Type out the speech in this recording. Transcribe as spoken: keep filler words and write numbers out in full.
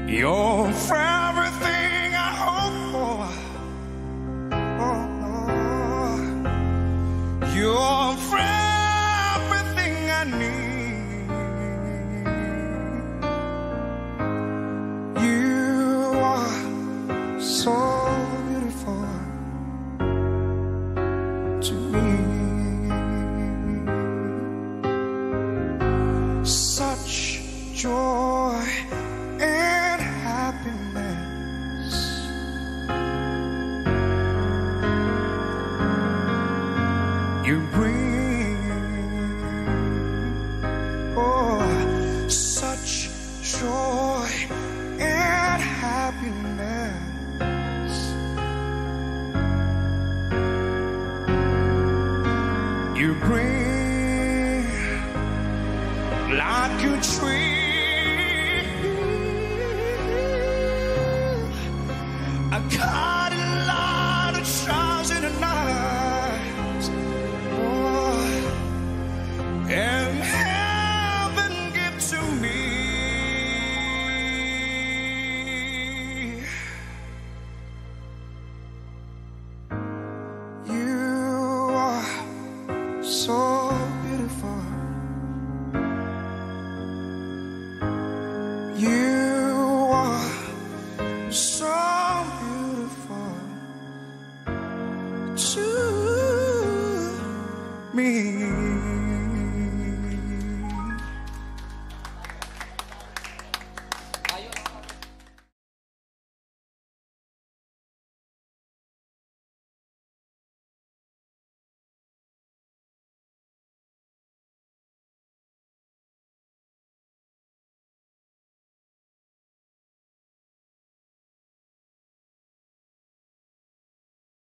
You're for everything I hope for. Oh, oh. You're for everything I need. You are so beautiful to me. Such joy and happiness. You bring, oh, such joy and happiness. You bring like a tree, I caught a lot of trials in the night, oh, and heaven give to me. You are so beautiful. You